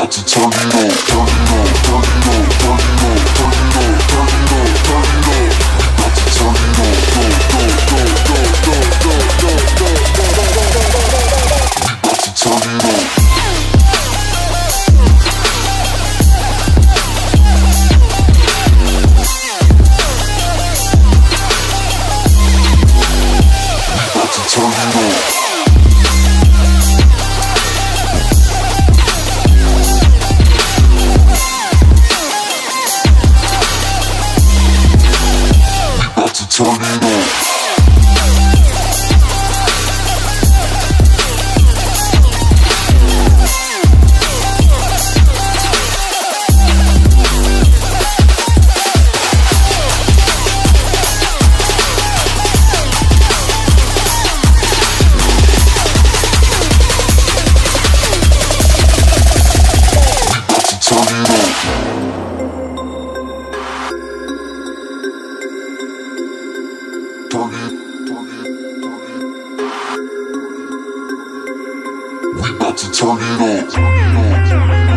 about to turn it on, turn it on, turn it on, turn it on, turn it on, turn it on, turn it on. About to turn it on, go, go, go, go, go, go, go, go, go, go. We about to turn it on. Turn it on. Turn it on. We about to turn it on.